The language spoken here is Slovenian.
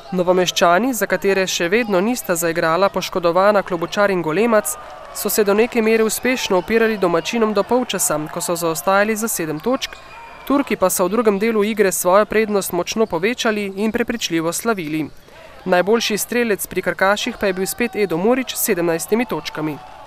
Novomeščani, za katere še vedno nista zaigrala poškodovana Klobučar in Golemac, so se do neke mere uspešno upirali domačinom do polčasa, ko so zaostajali za 7 točk, Turki pa so v drugem delu igre svojo prednost močno povečali in prepričljivo slavili. Najboljši strelec pri krkaših pa je bil spet Edo Murić s 17 točkami.